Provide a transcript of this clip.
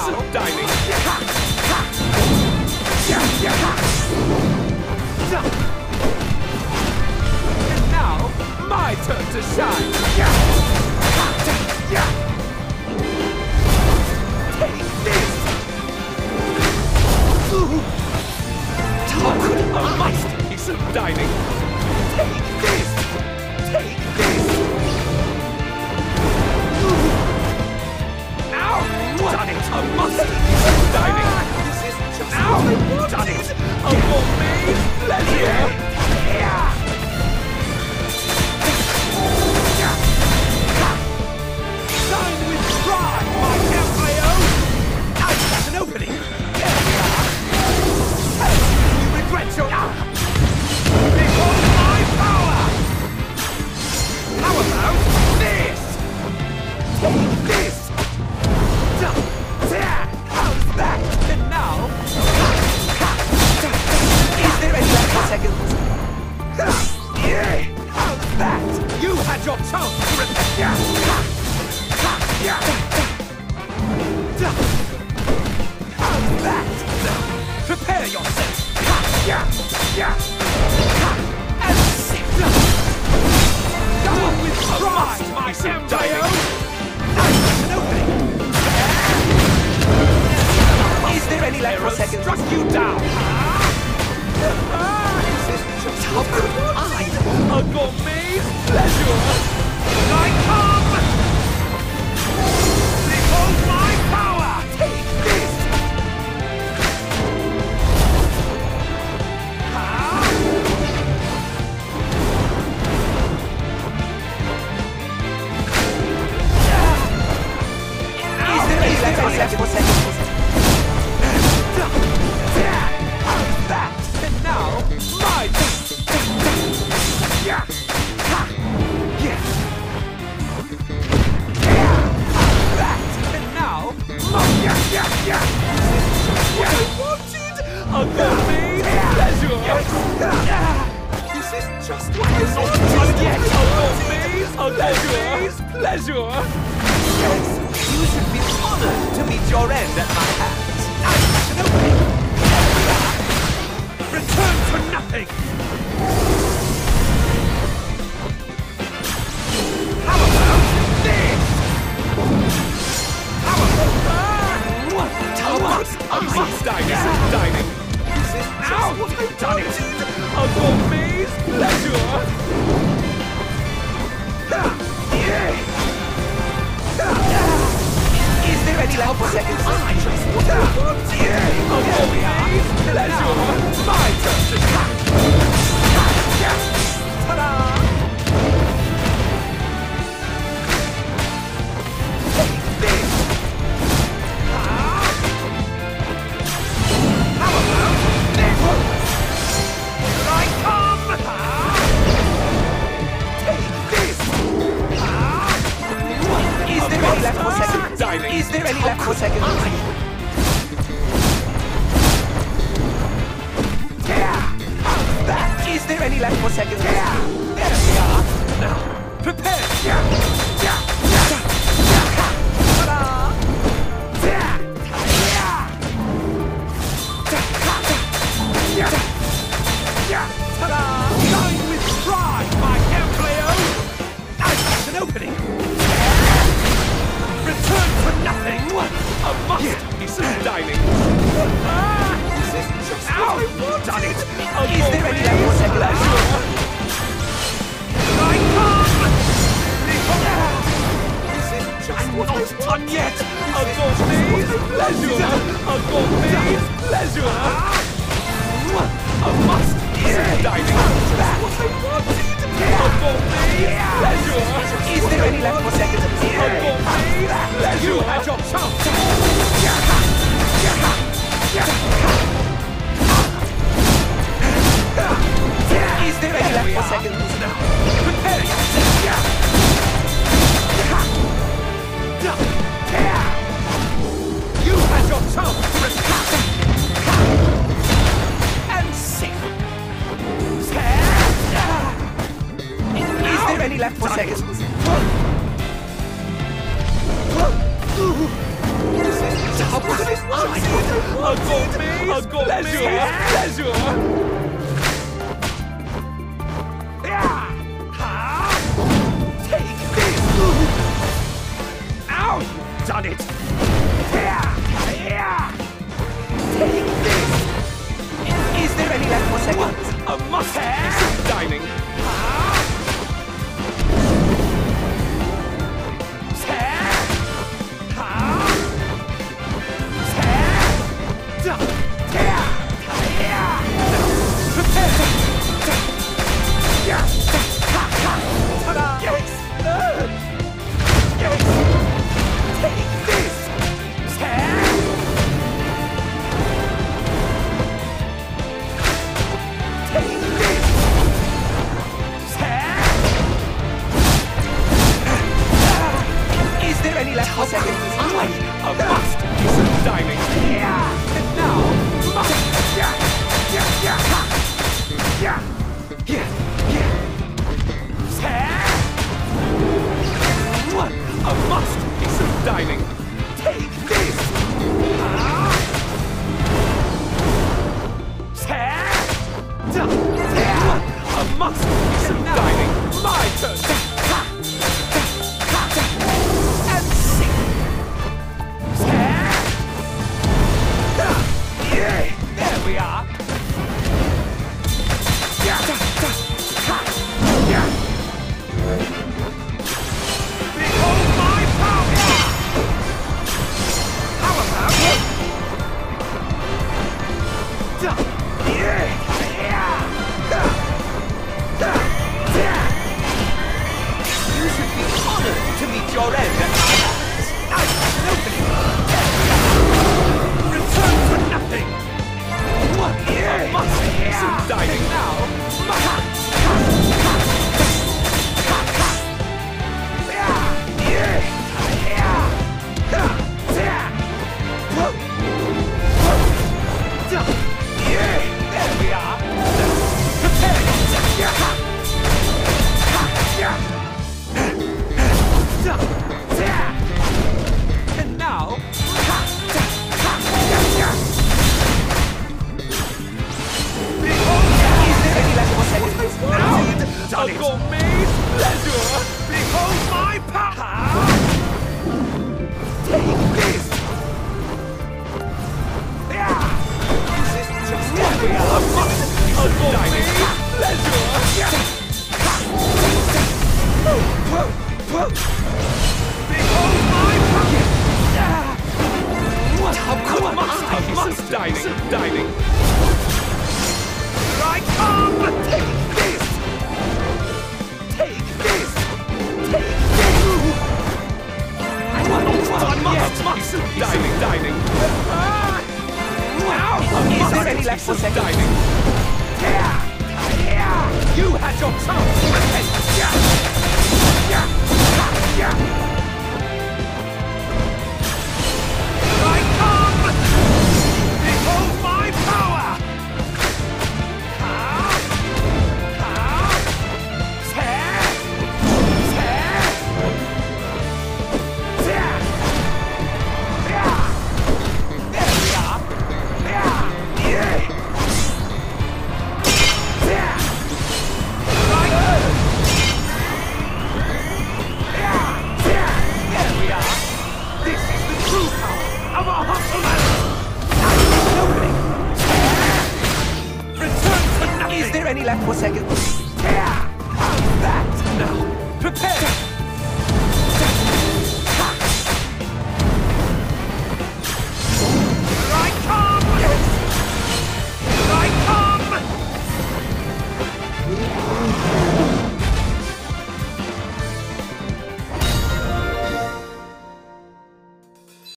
dining. And now, my turn to shine. Take this. How could a masterpiece of dining? Take this. Take this. Now, done it. A masterpiece of dining. This is just now done it. A gourmet's pleasure. Shine with pride, my embryo. I've got an opening. There we are. You regret your behold my power. How about this? Take this. How's that? And now, is there any last seconds? How's that? You had your chance to repent. How's that? Prepare yourself. And sit. Go with pride, my embryo. I've got an opening. Is there any left for seconds? Struck you down. This is just how could I? A gourmet's pleasure. When I come, behold my power. Take this. Is there any left for seconds? That, and now, my that, and now, what I wanted, a gourmet's pleasure. This is just what I wanted. A gourmet's pleasure. Yes, you should be honored to meet your end at my hands. I've got an opening. Return to nothing! How about this? How about dining? This is now what I've done it! A gourmet's pleasure! Is there any left for seconds? I just want to a gourmet's pleasure! My turn to shine! Ta-da! Take this! How about this? Here I come! Take this! Is there any left for seconds? Is there any left for seconds? Is there any left for seconds? There we are. Now, prepare. Ta-da! Ta-da! Shine with pride, my embryo. I've got an opening. Return to nothing. A masterpiece of dining. This is just how I done it. Is there any left for seconds? Here I come. This is just what I've done yet. A gourmet's pleasure. A gourmet's pleasure. A masterpiece of dining. That's what I wanted. A gourmet's pleasure. Is there any left for seconds? A gourmet's pleasure. You had your chance. Is there any left for seconds? Prepare yourself! You had your chance to escape! And sing! Is there any left for seconds? This is How could it a pleasure. Take this. Ow, you've done it. Take this. Is there any left for seconds? A must-have dining. A must do some dining. And now, a must do some dining. Take this. A must do some dining. My turn. There we are. Behold my power! How about it? You should be honored to meet your end at my hands. Nice opening. Return for nothing. A must do some dining now. There we are. Prepare yourself. And now. A gourmet's pleasure! Behold my power! Take this! Is this just what we are? A gourmet's pleasure! Behold my power! How must dining? Here I come! Take this! Take this! Take this! Dining. Is there any left for seconds? Dining. You had your chance. Here I come! Behold my power! Is there any left for seconds?